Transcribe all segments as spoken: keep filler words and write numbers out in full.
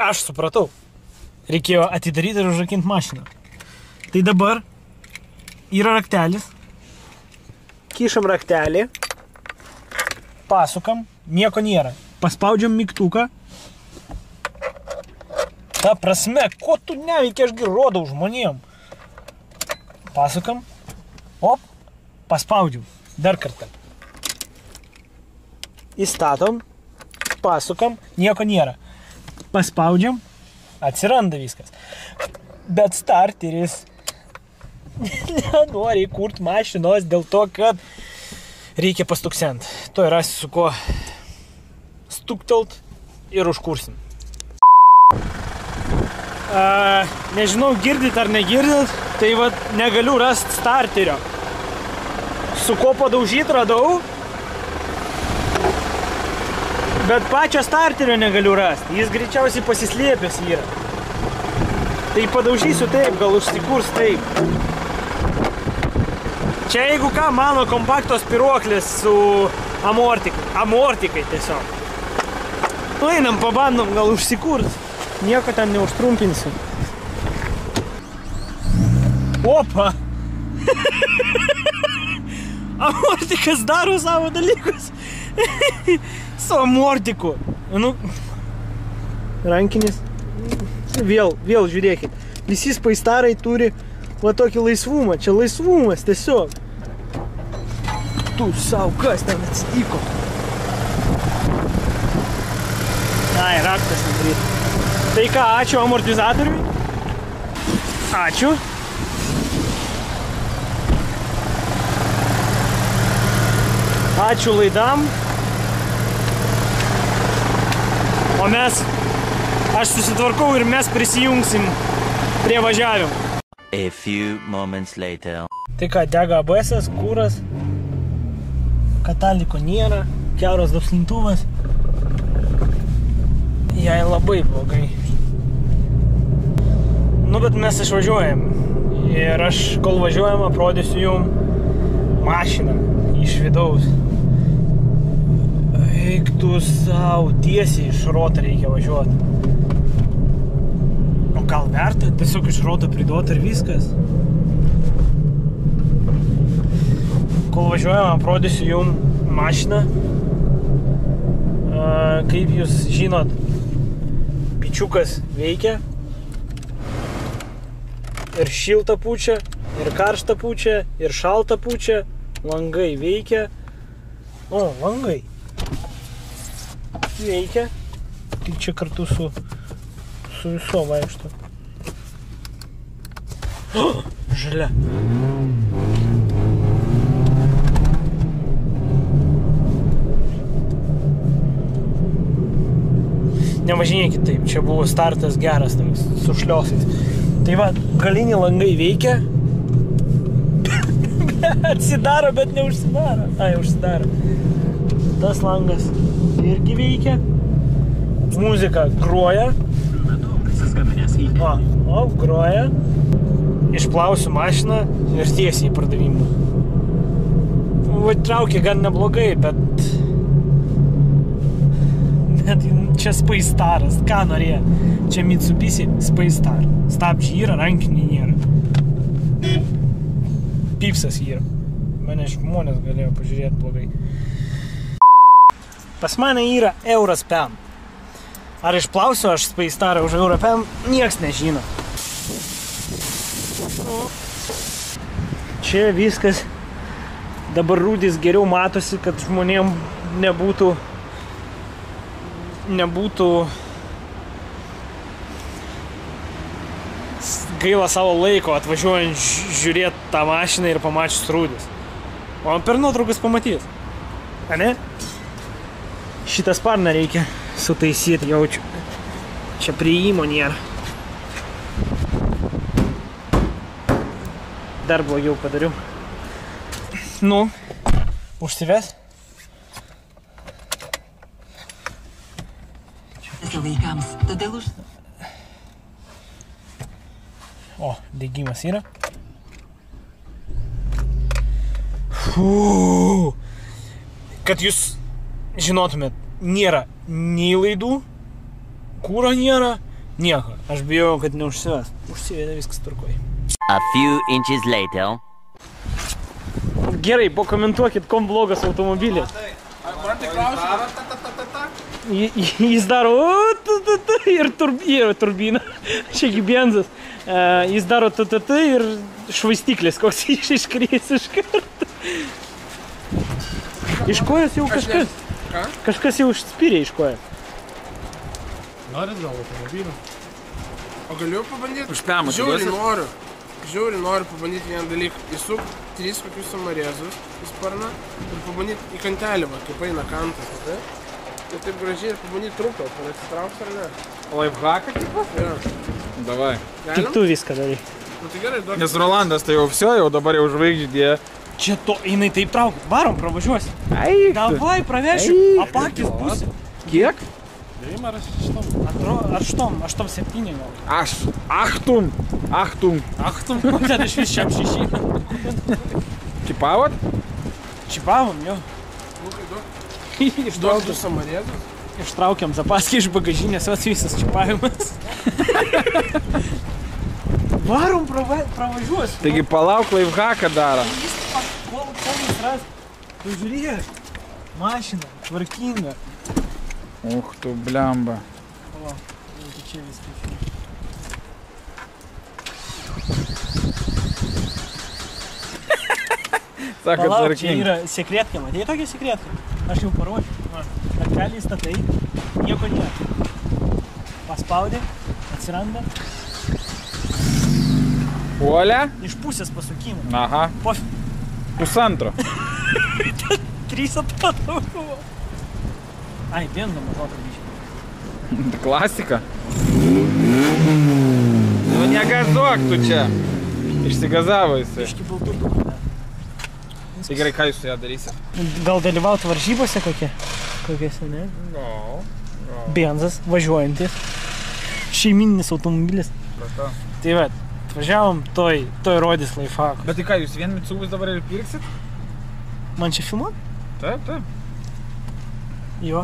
Aš supratau. Reikėjo atidaryti ir užrakinti mašiną. Tai dabar yra raktelis. Kišam raktelį. Pasukam. Nieko nėra. Paspaudžiam mygtuką. Ta prasme, ko tu neveikia, ašgi rodau žmonėm. Pasukam. Op. Paspaudžiam. Dar kartą. Įstatom. Pasukam. Nieko nėra. Paspaudžiam. Atsiranda viskas. Bet starteris nenori įkurti mašinos dėl to, kad reikia pastuksent. To ir rasi su kuo stuktelt ir užkursim. A, nežinau, girdit ar negirdit, tai vat negaliu rasti starterio. Su kuo padaužyt radau, bet pačio starterio negaliu rasti. Jis greičiausiai pasislėpęs yra. Tai padaužysiu taip, gal užsikurs taip. Čia jeigu ką, mano kompakto spiruoklis su amortikai. Amortikai tiesiog. Nu, einam, pabandom, gal užsikurs. Nieko ten neužtrumpinsiu. Opa! Amortikas daro savo dalykus. Su amortiku. Nu, rankinis. Vėl, vėl žiūrėkit. Visi spaistarai turi va tokį laisvumą. Čia laisvumas tiesiog. Tu sau, kas ten atsitiko? Ai, raktas nedaryti. Tai ką, ačiū amortizatoriui. Ačiū. Ačiū laidam. O mes, aš susitvarkau ir mes prisijungsim prie važiavimo. A few moments later. Tai ką, dega A B S-as, kūras, kataliko nėra, kiauras dapslintuvas. Jai labai blogai. Nu, bet mes išvažiuojam. Ir aš, kol važiuojam, aprodysiu jum mašiną iš vidaus. Eik tu sau, tiesiai iš roto reikia važiuoti. O gal verta tiesiog iš roto priduoti ir viskas? Kol važiuojam, aprodysiu jum mašiną. Kaip jūs žinot, pičiukas veikia. Ir šilta pučia, ir karšta pučia, ir šalta pučia. Langai veikia. O, langai. Veikia. Tik čia kartu su, su viso vaikšto. Oh, žalia. Nevažinėkit taip, čia buvo startas geras, toks, su šliosais. Tai va, galiniai langai veikia. Atsidaro, bet neužsidaro. Ai, užsidaro. Tas langas irgi veikia. Muzika groja. O, o, groja. Išplausiu mašiną ir tiesiai į pardavimą. Va, traukia gan neblogai, bet... Bet čia Spaistaras. Ką norėjo? Čia Mitsubishi Spaistar. Stabdžiai yra, rankiniai nėra. Pipsas yra. Mane žmonės galėjo pažiūrėti blogai. Pas mane yra euras pem. Ar išplausiu aš Spaistarą už eurą pem? Nieks nežino. Čia viskas. Dabar rūdis geriau matosi, kad žmonėm nebūtų nebūtų gaila savo laiko atvažiuojant žiūrėti tą mašiną ir pamačius rūdis. O per nuotraukas pamatys. A ne? Šitą sparną reikia sutaisyti, jaučiu. Čia priėjimo nėra. Dar blogiau padariau. Nu, užsives. Vaikams, todėl už... O, degimas yra. Fuu. Kad jūs žinotumėt, nėra nei laidų, kūro nėra, Nieko, aš bijau, kad neužsives. Užsivedė viskas tvarkoj. A few inches later. Gerai, pakomentuokit, kom blogas automobilis. Man tai klausimas. Jis daro ir, turb, ir turbina, šiaip benzas. Uh, jis daro tt ir švaistiklis, koks iš iškrės iš karto. Iš kojas jau kažkas. Ką? Kažkas jau užspyrė iš kojas. Norit gal automobilį? O galiu pabandyti? Užpėmą, Žiauri duosit? noriu. Žiauri noriu pabandyti vieną dalyką. Įsuk trys kokius samarėzus į sparną ir pabandyti į kantelį, va, kaip eina kantas. Tai? Ir taip gražiai ir pabandyti trūką, ar atsitrauks ar ne. Laifhaką tipo? Ja. Davai. Tik Galim? tu viską darai. Nu tai gerai, duok. Nes Rolandas tai jau viso, jau dabar jau žvaigždė. Čia to, jinai taip trauk. Varom, pravažiuosi. Eik. Davai, pravešiu. Eik. Apakis bus. Kiek? Atro, ar štom, aštom septyni gal. Aš. Achtum. Achtum. Achtum, ten iš vis šiam šeši. Čipavot? Čipavom, jo. Lukai, duok. Duok Ištraukiam, du samarėzus. ištraukiam zapaskį iš bagažinės, vas visas čipavimas. Varom, prava, pravažiuosi. Taigi palauk, laifhaką daro. Jis kol, kol jis ras. Tu žiūrėk. Mašina, tvarkinga. Uch tu blemba. O, jau tai čia viskas. Sako, Palauk, čia tvarkinga. yra sekretkė, matei tokia sekretka? Aš jau paruošiu. Tarkelį statai, nieko nėra. Paspaudė, atsiranda. Puolė? Iš pusės pasukimų. Aha. Po Pusantro. trys atrodo buvo. Ai, benzą mažoto biškį. Klasika. Nu negazuok tu čia. Išsigazavo jisai. Biškį balturtų. Tai gerai, ką jūs su ją darysit? Gal dalyvauti varžybose kokie? Kokiese, ne? Gal. Benzas, važiuojantis. Šeimininis automobilis. Pratau. Tai va, atvažiavom, toj, toj rodys laifhaką. Bet tai ką, jūs vien Mitsubus dabar ir pirksit? Man čia filmuot? Taip, taip. Jo.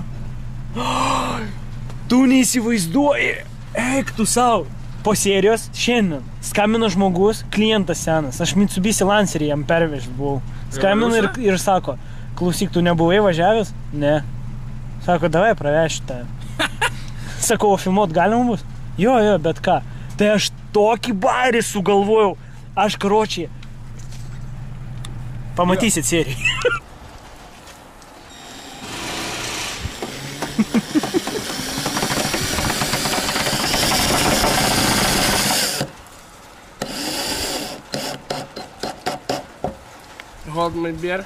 Tu neįsivaizduoji. Eik tu savo. Po serijos šiandien skambino žmogus, klientas senas. Aš Mitsubishi Lancerį jam pervežt buvau. Skambino ir, ir sako, klausyk, tu nebuvai važiavęs? Ne. Sako, davai pravešiu tą. Sakau, o filmuot galima bus? Jo, jo, bet ką. Tai aš tokį bairį sugalvojau. Aš karočiai. Pamatysit seriją. Hold my beer.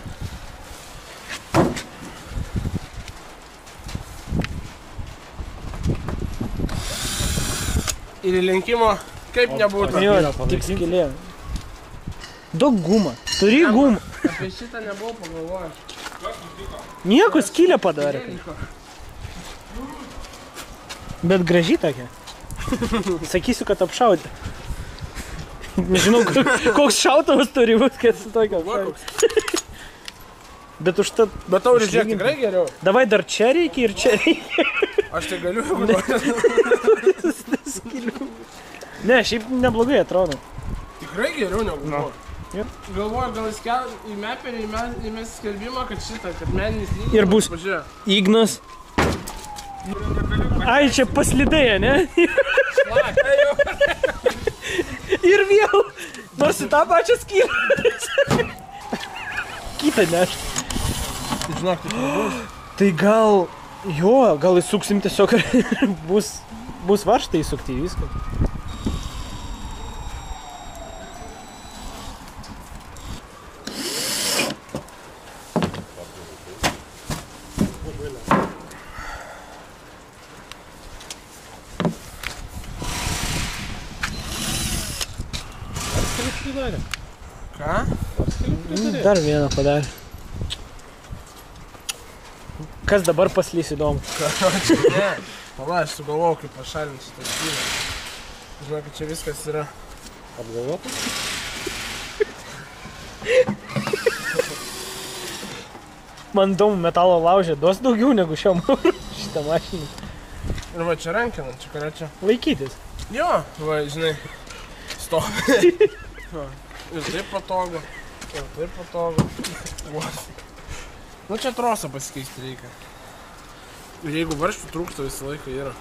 Ir įlenkimo kaip nebūtų. Jo, tik skylė. Daug gumą. Turi gumą. Apie šitą nebuvau pagalvojęs. Nieko, skylę padarė. Bet graži tokia. Sakysiu, kad apšaudė. Nežinau, koks šautuvas turi būti, kad su tokia apšaudė. Bet užtat... Bet tau žiūrėk tikrai geriau. Davai dar čia reikia ir čia reikia. Aš tai galiu, jeigu noriu. Skylių. Ne, šiaip neblogai atrodo. Tikrai geriau negu buvo. Jo. Galvoju, gal įskel į meperį įmes skelbimą, kad šitą, kad meninis lygis. Ir bus Pažiūrėk. Ignas. Ai, čia paslidėja, ne? Ir vėl. Nors į tą pačią skylę. Kitą neš. Žinok, tai bus. Tai gal... Jo, gal įsuksim tiesiog bus, bus varžtai įsukti viską. Ką? Dar vieną padarė. Kas dabar paslys įdomu? Ne. Pala, aš sugalvojau, kaip pašalinti šitą skylę. Žinau, kad čia viskas yra. Apgalvotas? Man įdomu, metalo laužė duos daugiau negu šiam šitą mašiną. Ir va čia rankina, čia ką čia. Laikytis. Jo, va, žinai, stovi. Ir taip patogu, ir taip patogu. Nu čia trosą pasikeisti reikia. Ir jeigu varščių trūksta, visą laiką yra.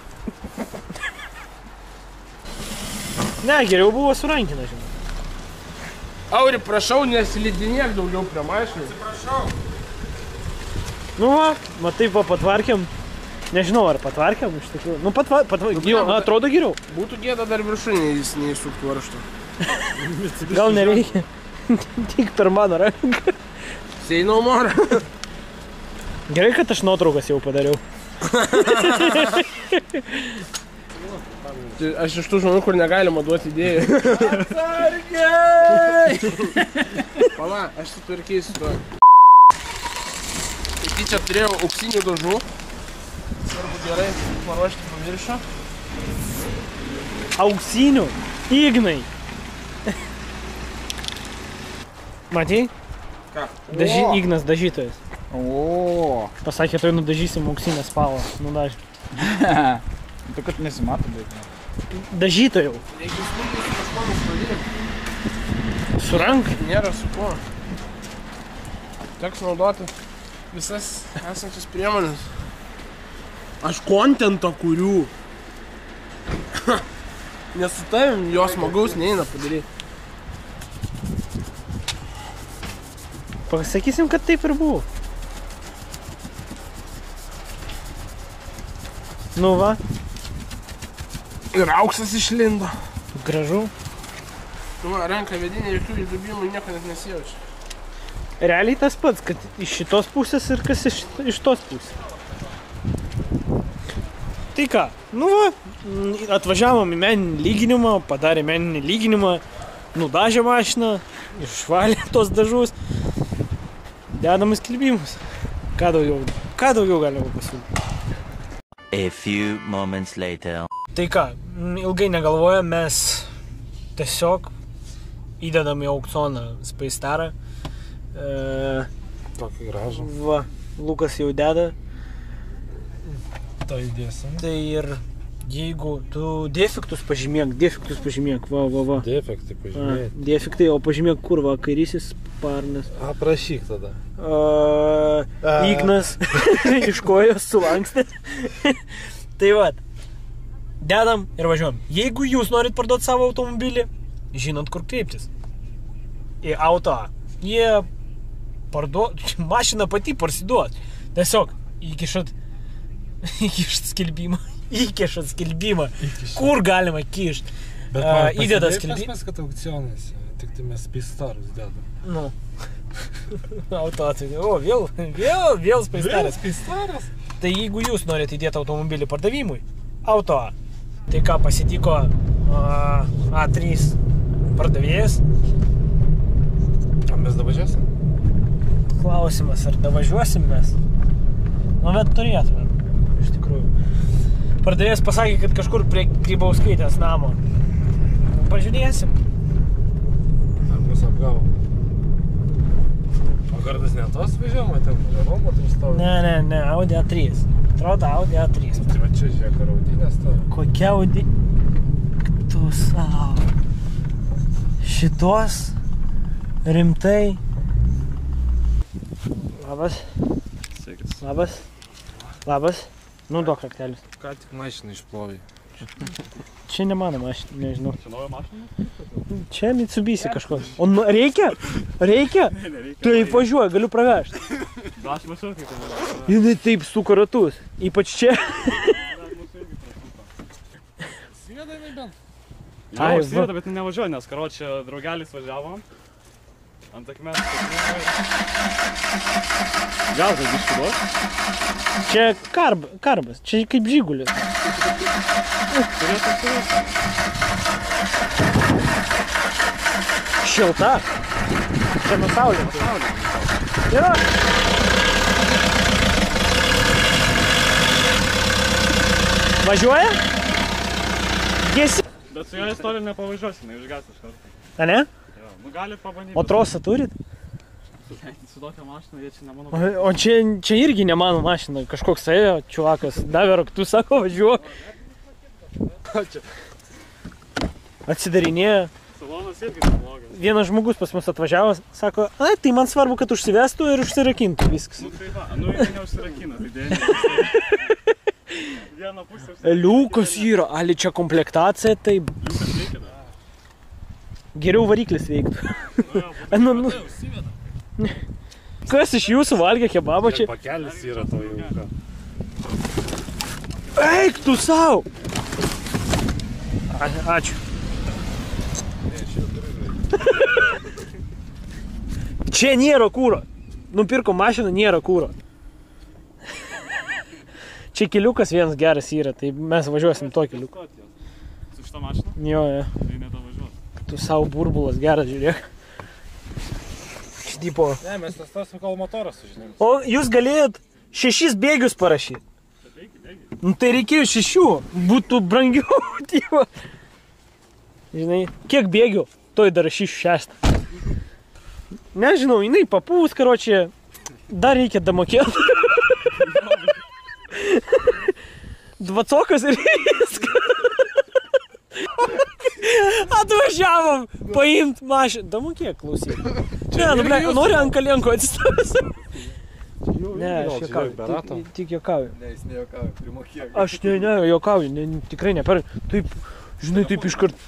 Ne, geriau buvo su rankina, žinai. Auri, prašau, nesilidinėk daugiau prie mašinų. Prašau. Nu va, matai, va patvarkėm. Nežinau, ar patvarkėm iš tikrųjų. Nu, patva, patvarkėm. Jau, atrodo geriau. Būtų gėda dar viršūnį jis neįsuktų varžtų. Gal nereikia. Tik per mano ranką. Say no more. Gerai, kad aš nuotraukas jau padariau. Aš iš tų žmonių, kur negalima duoti idėjų. Atsargiai! Pala, aš sutvarkysiu to. Iki čia turėjau auksinių dažų. Svarbu gerai paruošti paviršą. Auksinių? Ignai! Matei? Ką? Daži, Ignas dažytojas. O. Pasakė, tai nudažysim auksinę spalvą. Nudažy. Tu kad nesimato, bet... Dažytojau. Reikia smulkiai su kažkuo nuspalvyti. Su rankai? Nėra su kuo. Teks naudoti visas esančias priemonės. Aš kontentą kuriu. Nes su tavim jo smagaus neina padaryti. Pasakysim, kad taip ir buvo. Nu va. Ir auksas išlindo. Gražu. Nu va, ranka vedinė, jokių įdubimų nieko net nesijaučia. Realiai tas pats, kad iš šitos pusės ir kas iš, iš tos pusės. Tai ką, nu va, atvažiavom į meninį lyginimą, padarė meninį lyginimą, nudažė mašiną, išvalė tos dažus, dedam į skelbimus. Ką daugiau, ką daugiau galima pasiūlyti? A few moments later. Tai ką, ilgai negalvoja, mes tiesiog įdedam į aukcioną Space Starą. E, Tokį gražų. va, Lukas jau deda. To įdėsim. Tai ir jeigu tu defektus pažymėk, defektus pažymėk, va, va, va. Defektai A, pažymėti. defektai, o pažymėk kur, va, kairysis sparnas. Aprašyk tada. A, A. Ignas iš kojos sulankstė. Tai va, dedam ir važiuojam. Jeigu jūs norit parduoti savo automobilį, žinot kur kreiptis. Į auto. Jie parduot, mašina pati parsiduot. Tiesiog įkišat, įkišat skelbimą, įkišat skelbimą, kur galima kišt. Bet A, man įdeda pasidėjai skelbimą. pas mes, kad aukcionas, tik tai mes Space Starus dedam. Nu, auto atveju. O, vėl, vėl, vėl Space Staras. Space Staras? Tai jeigu jūs norite įdėti automobilį pardavimui, auto A. Tai ką pasitiko A trys pardavėjas? A mes davažiuosim? Klausimas, ar davažiuosim mes? Nu, bet turėtume, iš tikrųjų. Pardavėjas pasakė, kad kažkur prie Grybauskaitės namo. Pažiūrėsim. Ar mus apgavo? O kartais ne tos važiuojama, ten Romo tam stovi? Ne, ne, ne, Audi A trys. Atrodo Audi A trys. Tai va čia žiūrėk, ar Audinė stovi? Kokia Audi... Tu savo. Šitos rimtai. Labas. Sveikas. Labas. Labas. Nu, duok raktelis. Ką tik mašiną išplovai? Čia ne mano mašina, nežinau. Čia nauja mašina? Čia Mitsubishi kažkoks. O nu, reikia? Reikia? Tai važiuoju, galiu pravežti. Da, aš mačiau, kaip ten. Jinai taip suka ratus. Ypač čia. Sėdai bent? Jau, Ai, užsiveda, bet nevažiuoju, nes karočią draugelis važiavo. Ant akmens. Gal tai biškį duos? Čia karb, karbas. Čia kaip žigulis. Turėtų turėti. Šilta. Čia nuo saulės. Jo. Važiuoja? Gesi. Bet su jo istorija nepavažiuosi, ne iš gatvės iš karto. A ne? Jo, nu galit pabandyti. O trosą turit? Su tokia mašina, jie čia ne mano. O, o čia, čia irgi ne mano mašina, kažkoks ėjo, čiuvakas, davė raktus, sako, važiuok. Atsidarinėja. Salonas irgi neblogas. Vienas žmogus pas mus atvažiavo, sako, ai, tai man svarbu, kad užsivestų ir užsirakintų viskas. Nu tai va, nu jie neužsirakina, tai dėja. Vieną pusę užsirakina. Liukas yra, ali čia komplektacija, tai Liukas veikia dar. geriau variklis veiktų. Nu, nu. Kas iš jūsų valgė kebabą čia? Pakelis yra to jau. Eik tu sau! A, ačiū. Čia nėra kūro. Nupirko mašiną, nėra kūro. Čia keliukas vienas geras yra, tai mes važiuosim to keliuku. Su šitą mašiną? Jo, jo. Tai nedavažiuos. Tu savo burbulas geras, žiūrėk. Tipo. Ne, mes testuosim, kol motoras sužinim. O jūs galėjot šešis bėgius parašyti. Nu tai reikėjo šešių. Būtų brangiau. Tipo. Žinai, kiek bėgių? Toj dar rašysiu šestą. Nežinau, jinai papūs, karočią. Dar reikia damokėti. Dvacokas ir viskas. Atvažiavom paimt mašiną. Damokėk, klausyk. Ne, nu ble, nori ant kalenko atsistovęs. Ne, aš jokauju. Tik, tik jokauju. Ne, jis nejokauju, primokėk. Aš ne, ne, jokauju. Ne, tikrai ne. Per, taip, žinai, taip iškart.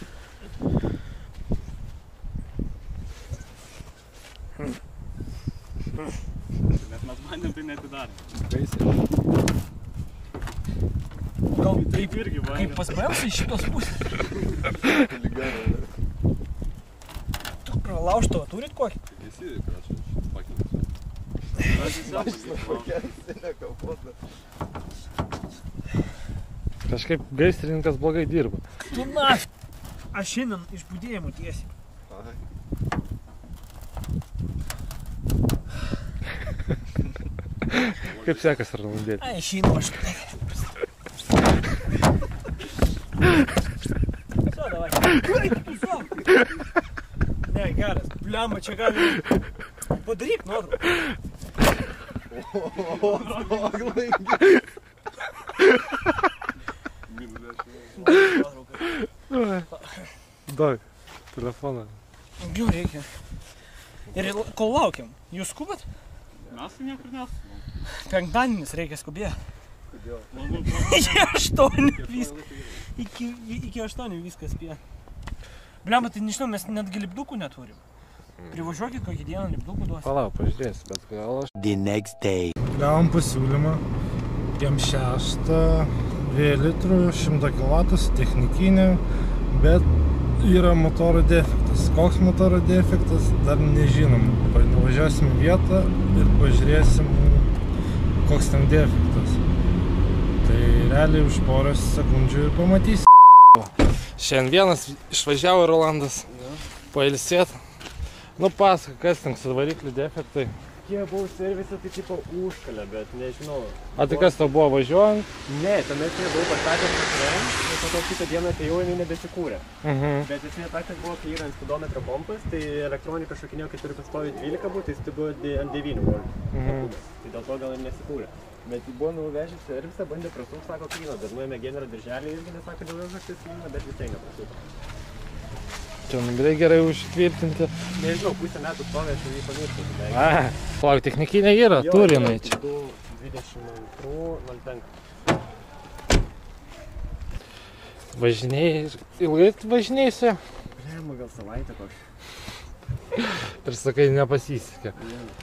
Net mes bandėm, tai netidarėm. Gal Taip irgi bandėm. kaip paspajaus iš šitos pusės. Tu pralaužto, turit kokį? Visi, prašau, pakelis. Kažkaip gaisrininkas blogai dirba. Tu naf. Aš šiandien iš budėjimų tiesiai. Kaip sekas Arnoldėlį? Ai, šeinu aš. So, davai. Ne, geras. Bliamba, čia gali. Padaryk nuotrauką. Daug. Telefoną. Jau reikia. Ir kol laukiam, jūs skubat? Mes tai niekur nesam. Penktadienis reikia skubėti. Manau, Iki aštuonių viskas. Iki, iki aštuonių viskas spėjo. Bliamba, tai nežinau, mes netgi lipdukų neturim. Privažiuokit kokį dieną lipdukų duos. Palauk, pažiūrėsiu, bet gal aš... The next day. Gavom pasiūlymą M šeši dviejų litrų, šimto kilovatų su technikinė, bet yra motoro defektas. Koks motoro defektas, dar nežinom. Nuvažiuosim į vietą ir pažiūrėsim, koks ten defektas. Tai realiai už poros sekundžių ir pamatysim. Šiandien vienas išvažiavo Rolandas pailsėt. Nu pasaka, kas ten su variklių defektai. Jie buvo servise, tai tipo užkalė, bet nežinau. A tai kas tau buvo važiuojant? Ne, tuomet jie buvo pastatęs kažkurėm, ir po to kitą dieną atėjau, jinai nebesikūrė. Mhm. Bet esmė ta, kad buvo, kai yra ant spidometro pompas, tai elektronika šokinėjo, kai turi pastovi dvylika būt, tai jis buvo ant devynių voltų. Mhm. Tai dėl to gal ir nesikūrė. Bet jį buvo nuvežę servisą, bandė prasuk, sako klyno, bet nuėmė generą dirželį irgi nesako dėl užraktis klyno, bet visai neprasuk. Čia numeriai gerai užtvirtinti. Nežinau, pusę metų stovė, aš jau jį pamiršau. A, palauk, technikinė yra, turi jinai čia. du dvidešimt du nulis penki. Važinėjai, ilgai važinėjai? Blema, gal savaitę koks. Ir sakai, nepasisekė.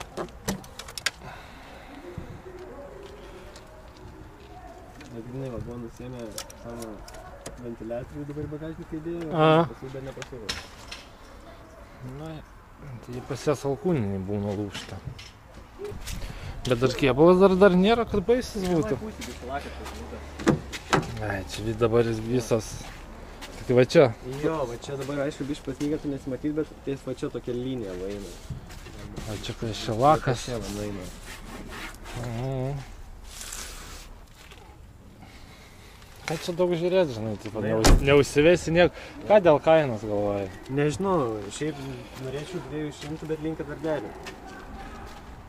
Vadinai, va, buvo nusėmę savo ventiliatorių dabar bagažnikai įdėjo, A. paskui bet neprasuvė. Na, tai pasies alkūninį būna lūžta. Bet dar kėbalas dar, dar nėra, kad baisis būtų. Pusė, bet lakas pasivūta. Ai, čia dabar visas. Tai va čia. Jo, va čia dabar aišku biškai pasnygę tu nesimatyt, bet ties va čia tokia linija va eina. O čia kai šelakas. Čia va eina. Mhm. Ką čia daug žiūrėti, žinai, taip, neus, neusivesi niek. Ką dėl kainos galvoji? Nežinau, šiaip norėčiau dviejų šimtų, bet linkę dar derį.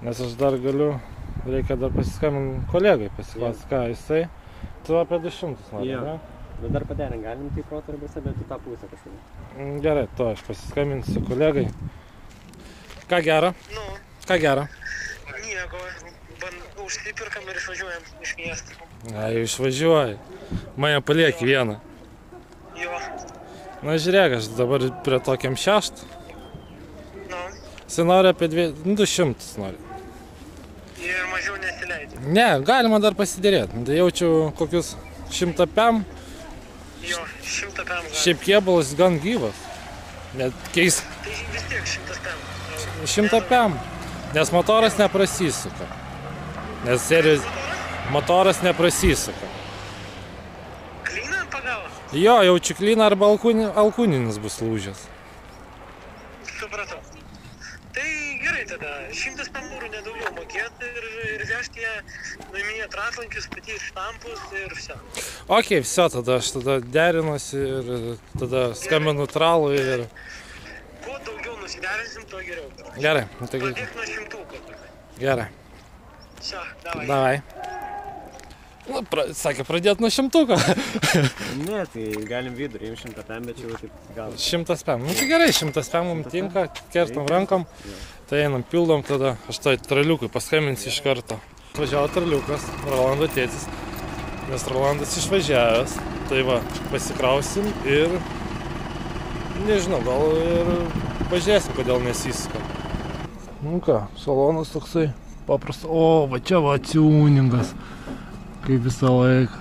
Nes aš dar galiu, reikia dar pasiskambinti kolegai, pasiklausti, ką jisai. Tu apie du šimtus nori, ne? Bet dar paderint galim tai proto ribose, bet į tą pusę kažkaip. Gerai, to aš pasiskambinsiu kolegai. Ką gera? Nu, Ką gera? nieko. Užsipirkam ir išvažiuojam iš miesto. Na, jau išvažiuoji. Mane palieki vieną. Jo. Na, žiūrėk, aš dabar prie tokiam šeštą. Nu, Jisai nori apie dvi, nu, du šimtus nori. ir mažiau nesileidžia. Ne, galima dar pasidėrėti. Tai jaučiu kokius šimtą pem. Jo, šimtą pem gali. Šiaip kėbulas gan gyvas. Net keis Tai vis tiek šimtas pem. šimtą pem. Nes motoras neprasisuka. Nes serijos motoras neprasisuka. Klyną pagavo? Jo, jaučiu klyną arba alkūni, alkūninis bus lūžęs. Supratau. Tai gerai tada, šimtas pem eurų nedaugiau mokėti ir, ir vežti ją, nuiminėti ratlankius, statyti štampus ir vse. Ok, viso, tada aš tada derinuosi ir tada skambinu tralui ir... Kuo daugiau nusiderinsim, tuo geriau. Gerai, nu tai Pradėk nuo šimtuko. gerai. Vse, davai. Davai. Nu, pra, sakė, pradėti nuo šimtuko. Ne, tai galim vidurį, im šimtą pem, bet čia jau taip gal. Šimtas pem. Nu tai gerai, šimtas pem mums tinka, kertam rankom. Tai einam, pildom tada. Aš tai traliukui paskambinsiu iš karto. Važiavo traliukas, Rolando tėtis. Nes Rolandas išvažiavęs. Tai va, pasikrausim ir... Nežinau, gal ir pažiūrėsim, kodėl nesisuka. Nu ką, salonas toksai paprastas. O, va čia va tuningas. Kaip visą laiką.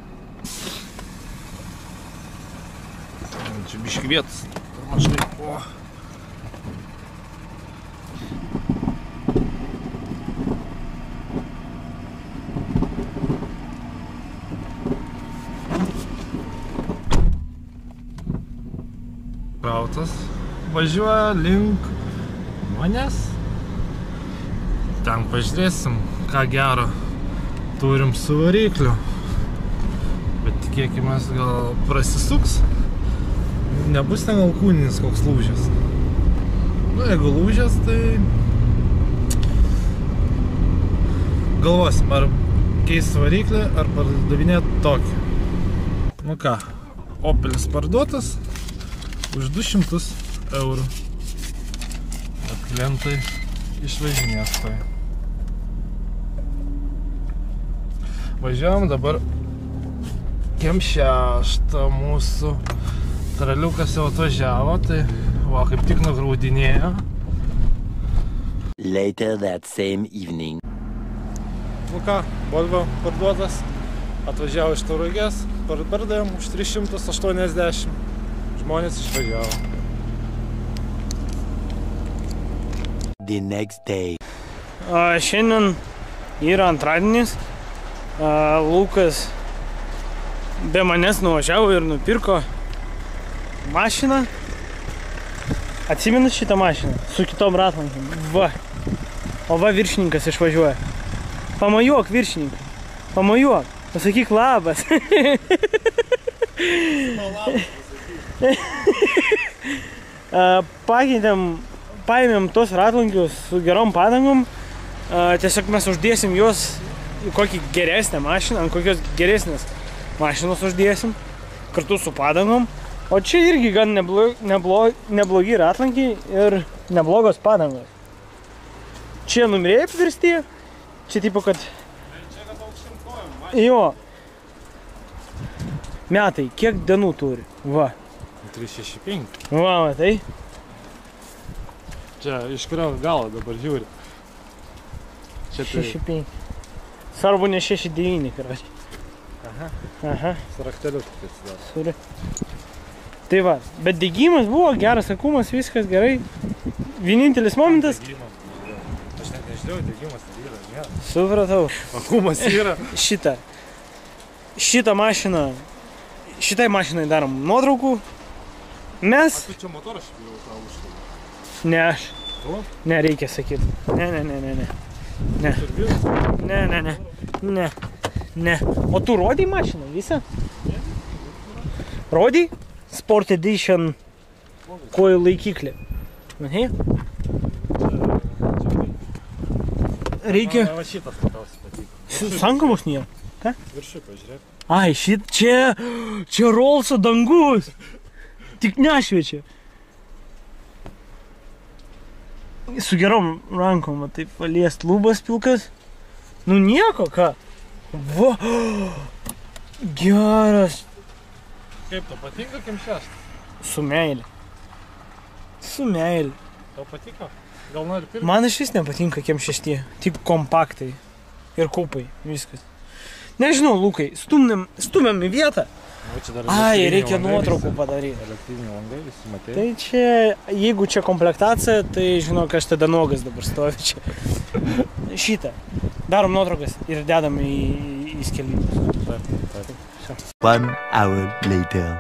Čia biški vietas. Mažai. O. Rautas važiuoja link manęs. Ten pažiūrėsim, ką gero turim su varikliu. Bet tikėkime, gal prasisuks. Nebus ten alkūninis koks lūžęs. Nu, jeigu lūžęs, tai... Galvosim, ar keisti variklį, ar pardavinėti tokį. Nu ką, Opelis parduotas už du šimtus eurų. Bet klientai išvažinės tai. Važiavom dabar kiem šeštą mūsų traliukas jau atvažiavo, tai va, kaip tik nugraudinėjo. Later that same evening. Nu ką, Volvo parduotas, atvažiavo iš Tauragės, pardavėm už tris šimtus aštuoniasdešimt. Žmonės išvažiavo. The next day. A, šiandien yra antradienis. A, Lukas be manęs nuvažiavo ir nupirko mašiną. Atsimenu šitą mašiną su kitom ratlankiam. Va. O va viršininkas išvažiuoja. Pamajuok viršininkai. Pamajuok. Pasakyk labas. A, pakeitėm, paėmėm tos ratlankius su gerom padangom. A, tiesiog mes uždėsim juos į kokį geresnę mašiną, ant kokios geresnės mašinos uždėsim, kartu su padangom. O čia irgi gan neblo, neblo, neblogi ratlankiai ir neblogos padangos. Čia numirėjai apvirsti, čia tipo, kad... Jo. Metai, kiek dienų turi? Va. trys šeši penki. Va, matai. Čia iš kurio galo dabar žiūri. Čia tai... šeši penki. Svarbu ne šeši devyni, karočiui. Aha. Aha. Su rakteliu tik atsidaro. Suri. Tai va, bet degimas buvo, geras akumas, viskas gerai. Vienintelis momentas... Aš net nežinau, degimas yra, ne. Supratau. Akumas yra. Šitą. Šitą mašiną. Šitai mašinai darom nuotraukų. Mes... Tu čia motorą šiaip jau tau užtai. Ne aš. Tu? Ne, reikia sakyti. Ne, ne, ne, ne, ne. Ne. Ne, ne, ne. Ne. Ne. O tu rodai mašiną visą? Rodai? Sport Edition kojų laikiklį. Matai? reikia... Va šitas labiausiai patiko. Sankamos nėra. Ką? Viršų pažiūrėk. Ai, šit čia... Čia Rollso dangus. Tik nešviečia. Su gerom rankom, va, taip paliest lubas pilkas. Nu nieko, ką. Va. Geras. Kaip tau patinka Kem šeši? Su meilė. Su meilė. Tau patiko? Gal nori pirkti? Man iš vis nepatinka Kem šeši. Tik kompaktai. Ir kaupai. Viskas. Nežinau, Lukai, stumėm, stumėm į vietą. Ai, reikia nuotraukų padaryti. Elektriniai langai, visi matėjai. Tai čia, jeigu čia komplektacija, tai žinok, aš tada nuogas dabar stovi čia. Šitą. Darom nuotraukas ir dedam į, į skelbinius. Taip, taip. One hour later.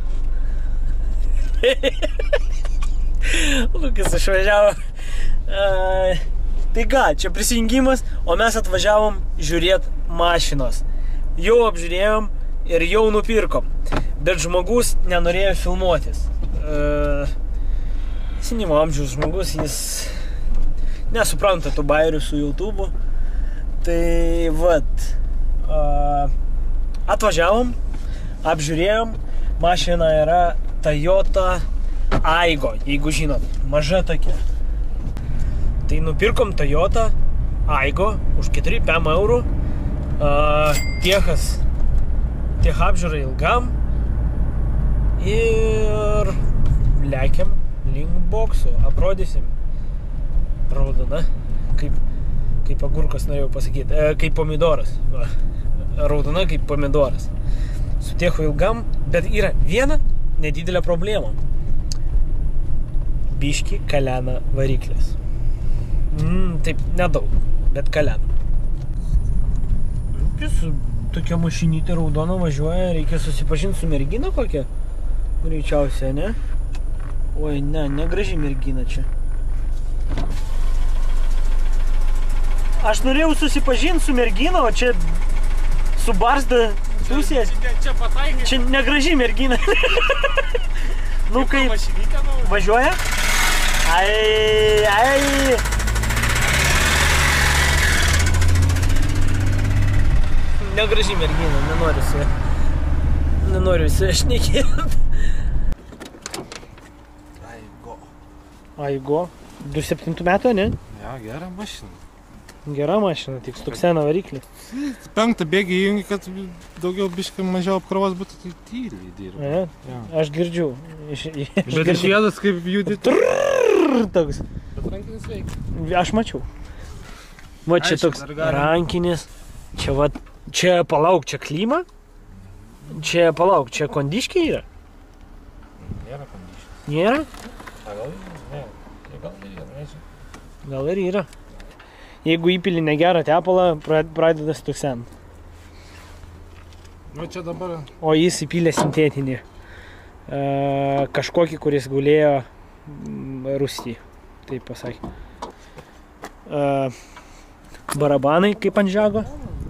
Lukas išvažiavo. Uh, tai ką, čia prisijungimas, o mes atvažiavom žiūrėt mašinos. Jau apžiūrėjom ir jau nupirkom. Bet žmogus nenorėjo filmuotis. Uh, senyvo amžiaus žmogus, jis nesupranta tų bairių su YouTube'u. Tai vat, uh, atvažiavom, apžiūrėjom, mašina yra Toyota Aygo, jeigu žinot, maža tokia. Tai nupirkom Toyota Aygo už keturi pem eurų, uh, tiechas, tiech apžiūra ilgam ir lekiam link bokso, aprodysim. Raudona, kaip, kaip agurkas norėjau pasakyti, e, kaip pomidoras. Va. Raudona kaip pomidoras. Su tiechu ilgam, bet yra viena nedidelė problema. Biški kalena variklis. Mm, taip, nedaug, bet kalena. Su tokia mašinytė raudona važiuoja, reikia susipažinti su mergina kokia. Greičiausiai, ne? Oi, ne, negraži mergina čia. Aš norėjau susipažinti su mergina, o čia su barzda pusės. Čia pataikė. Čia negraži mergina. Nu kaip važiuoja? Ai, ai. Negraži mergina, nenoriu su nenoriu su šnekėti. Aygo. Aygo. du septintų metų, ne? Ja, gera mašina. Gera mašina, tik stuksena variklį. Penktą bėgį įjungi, kad daugiau biškai mažiau apkrovos būtų, tai tyliai dirba. Ja, Ja. aš girdžiu. Iš, iš, Bet iš vėdas kaip judi. toks. Bet rankinis veikia. Aš mačiau. Va čia Aišku, toks dar galim. rankinis. Čia va, čia palauk, čia klima. Čia palauk, čia kondiškiai yra. Nėra kondiškis. Nėra? A gal ne, gal ir yra, nežinau. Gal ir yra. Jeigu įpili negerą tepalą, pradeda stuksent. Nu čia dabar. O jis įpylė sintetinį. E, kažkokį, kuris gulėjo rūstį. Taip pasakė. E, barabanai kaip ant žago.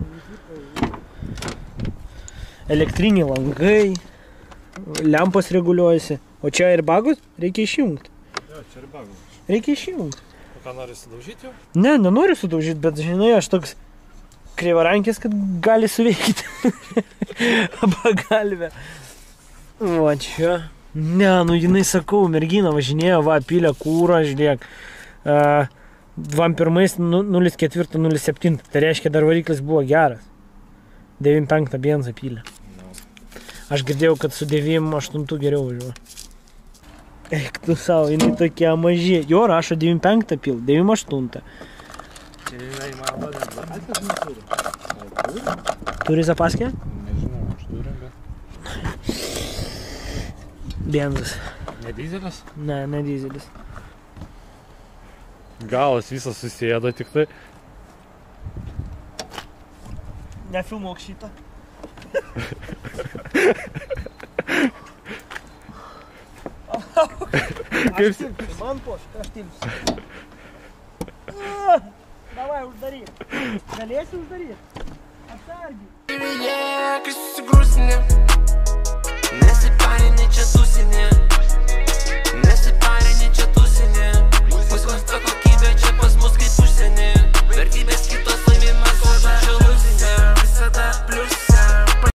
Elektriniai langai. Lempos reguliuojasi. O čia ir bagus reikia išjungti. Jo, čia ir bagus. Reikia išjungti. O ką nori sudaužyti jau? Ne, nenoriu sudaužyti, bet žinai, aš toks kreivarankis, kad gali suveikti. Pagalvę. Va čia. Ne, nu jinai sakau, mergina važinėjo, va, pylė kūrą, žiūrėk. Uh, Dvam pirmais nulis keturi nulis septyni. Tai reiškia, dar variklis buvo geras. devyni penki benzą pylė. Aš girdėjau, kad su devyni aštuoni geriau važiuoja. Eik tu savo, jinai tokia mažė. Jo, rašo devyni penki pil, devyni aštuoni. Tai jinai man vadina, zapaskę neturi. Turi zapaskę? Nežinau, aš turiu, bet... Benzas. Ne dizelis? Ne, ne dizelis. Galas visas susėda tik tai. Nefilmuok šitą. Aš tilpsiu, man poškai, aš tilpsiu. Davai, uždaryk. Galėsi uždaryt? Atsargiai. Susigrūsini, nesiparini čia susinė.